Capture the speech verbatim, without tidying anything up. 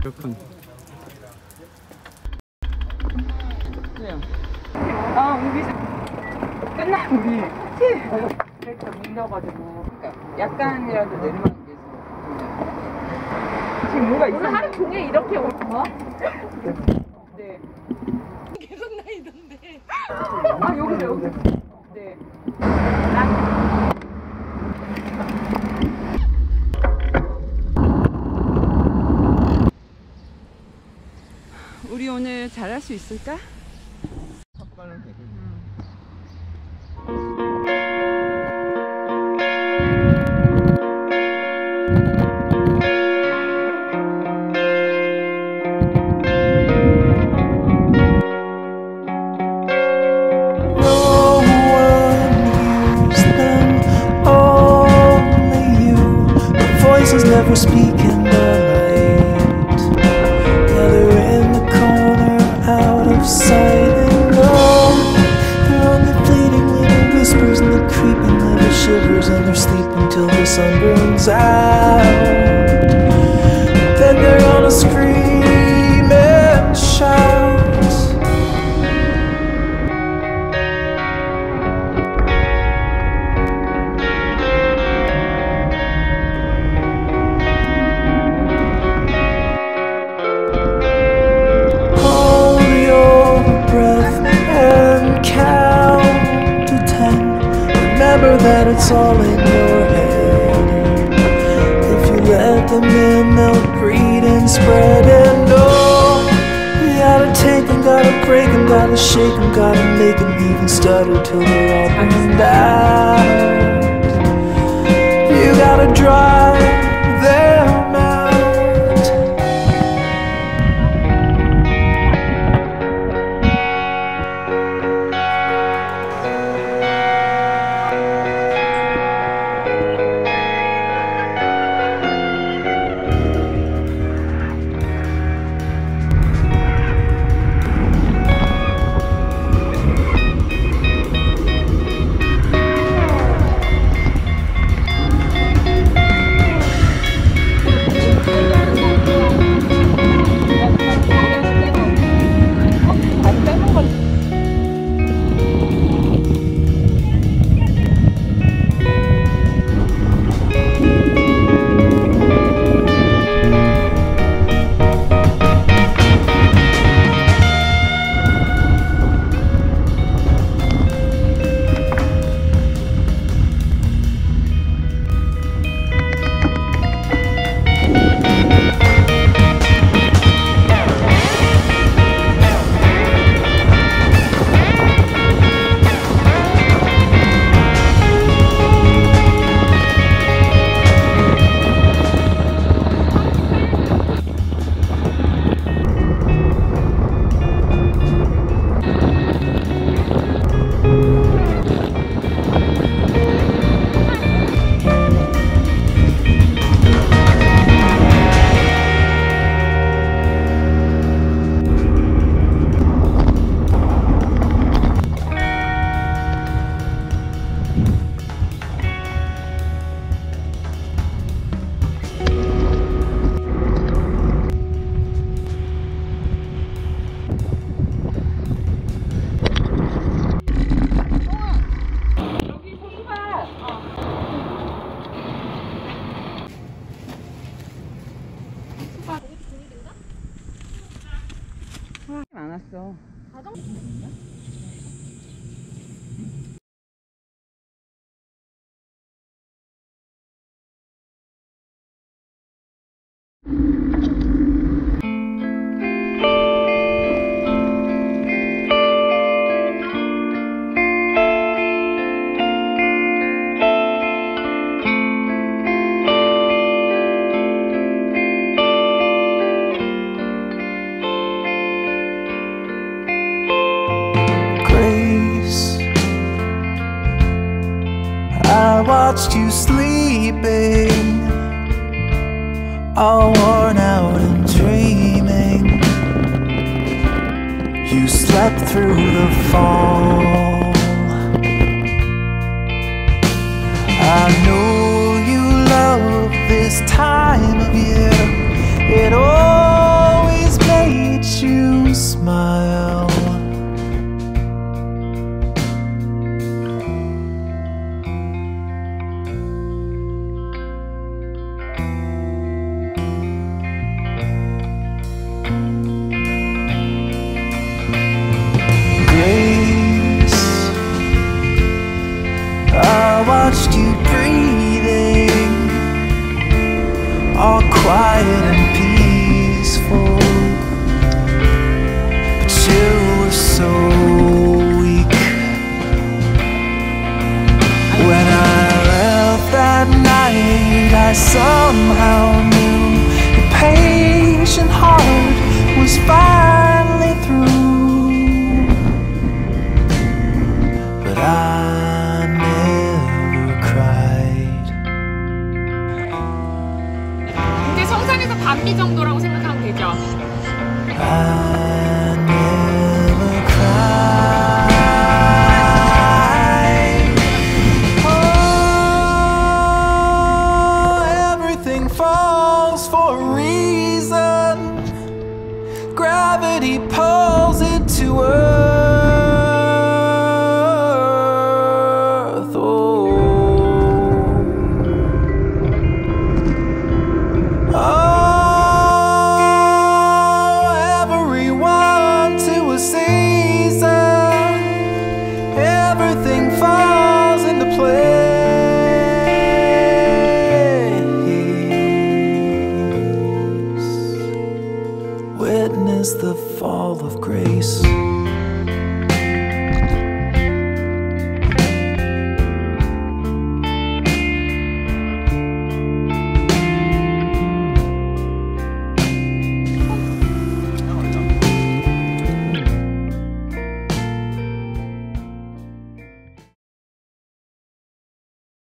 그렇군. 아 우리 끝나 우리 그치? 그러니까 밀려가지고 그러니까 약간이라도 내리막이 지금 뭐가 있어? 하루 종일 이렇게 올 거? 네. 계속 나이던데. 아 여기서 여기. 네. 우리 오늘 잘할 수 있을까? Never speak in the light. Yeah, they're in the corner, out of sight. And oh, they're only fleeting little whispers, and they're creeping little shivers, and they're sleeping till the sun burns out. Then they're gonna scream and shout. Remember that it's all in your head. If you let them in, they'll breed and spread. And oh, you gotta take them, gotta break them, gotta shake them, gotta make them even stutter till they're all burned out. You gotta drive them out. 안 왔어. I watched you sleeping, all worn out and dreaming. You slept through the fall. I know you love this time of year. It all all quiet and peaceful, but you were so weak. When I left that night, I somehow knew your patient heart was finally through, but I never cried. 이제 성산에서 반비 정도라고 생각하면 되죠. I never cried. Oh, everything falls for a reason. Gravity pulls it to earth. Oh. Oh, everyone to a season. Everything falls into place. Witness the fall of grace.